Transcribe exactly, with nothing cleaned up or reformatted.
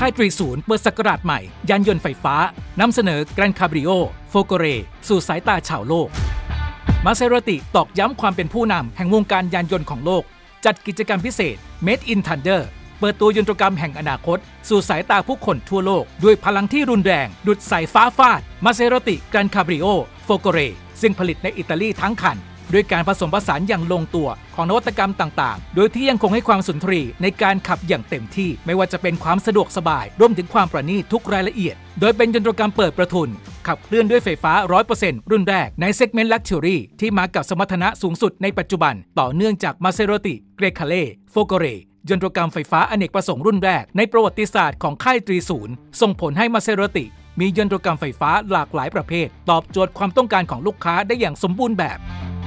ค่ายตรีศูนย์เปิดศักราชใหม่ยานยนต์ไฟฟ้านำเสนอ Gran Cabrio Folgore สู่สายตาชาวโลก Maserati ตอกย้ำความเป็นผู้นำแห่งวงการยานยนต์ของโลกจัดกิจกรรมพิเศษ Made in Thunder เปิดตัวยนตรกรรมแห่งอนาคตสู่สายตาผู้คนทั่วโลกด้วยพลังที่รุนแรงดุจสายฟ้าฟาด Maserati Gran Cabrio Folgore ซึ่งผลิตในอิตาลีทั้งคันด้วยการผสมผสานอย่างลงตัวของนวัตกรรมต่างๆโดยที่ยังคงให้ความสุนทรีในการขับอย่างเต็มที่ไม่ว่าจะเป็นความสะดวกสบายรวมถึงความประณีตทุกรายละเอียดโดยเป็นยนตรกรรมเปิดประทุนขับเคลื่อนด้วยไฟฟ้า ร้อยเปอร์เซ็นต์ รุ่นแรกในเซกเมนต์ Luxury ที่มากับสมรรถนะสูงสุดในปัจจุบันต่อเนื่องจาก Maserati Grecale Folgore ยนตรกรรมไฟฟ้าอเนกประสงค์รุ่นแรกในประวัติศาสตร์ของค่ายตรีศูนย์ส่งผลให้ Maserati มียนตรกรรมไฟฟ้าหลากหลายประเภทตอบโจทย์ความต้องการของลูกค้าได้อย่างสมบูรณ์แบบ